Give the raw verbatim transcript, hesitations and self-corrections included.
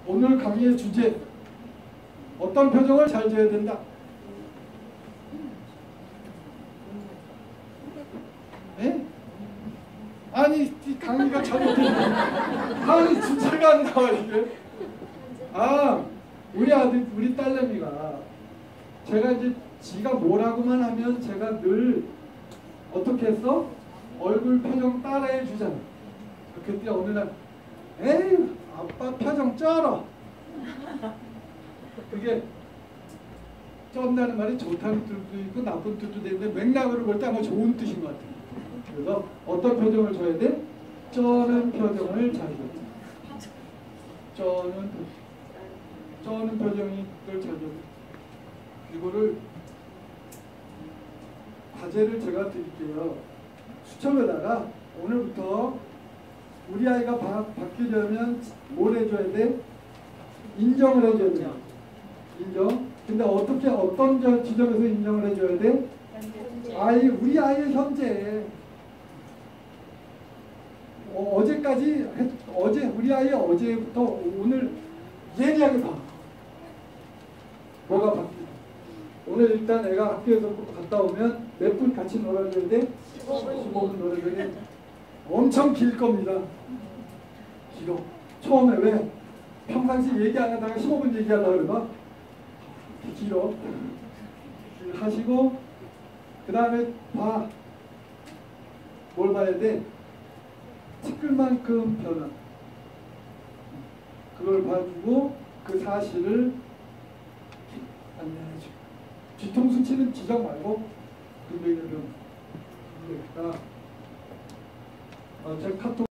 오늘 강의의 주제, 어떤 표정을 잘 지어야 된다. 네? 아니 이 강의가 잘못됐네. 아니 주제가 안 나와 이게. 아 우리 아들 우리 딸내미가 제가 이제 지가 뭐라고만 하면 제가 늘 어떻게 했어? 얼굴 표정 따라해 주잖아. 그때 어느 날 에이 아빠 표정 쩔어. 그게 쩐다는 말이 좋다는 뜻도 있고 나쁜 뜻도 되는데 맥락으로 볼 때 아마 좋은 뜻인 것 같아요. 그래서 어떤 표정을 줘야 돼? 쩌는 표정을 잘 줘야 돼. 쩌는 쩌는 표정이 잘 줘야 돼. 이거를 과제를 제가 드릴게요. 수첩에다가 오늘부터 우리 아이가 바, 바뀌려면 뭘 해줘야 돼? 인정을 해줘야 돼. 인정. 근데 어떻게 어떤 저 지점에서 인정을 해줘야 돼? 아이 우리 아이의 현재. 어, 어제까지 했, 어제 우리 아이 어제부터 오늘 예리하게 봐. 뭐가 바뀌어? 오늘 일단 애가 학교에서 갔다 오면 몇 분 같이 놀아줘야 돼? 십오 분 놀아줘야 돼? 엄청 길 겁니다. 길어. 처음에 왜? 평상시 얘기 안 하다가 십오 분 얘기하려고 그러나? 길어. 하시고 그 다음에 봐. 뭘 봐야 돼? 티끌만큼 변화. 그걸 봐주고 그 사실을 안내해줘. 뒤통수 치는 지적 말고 근데 이런 어, 제 카톡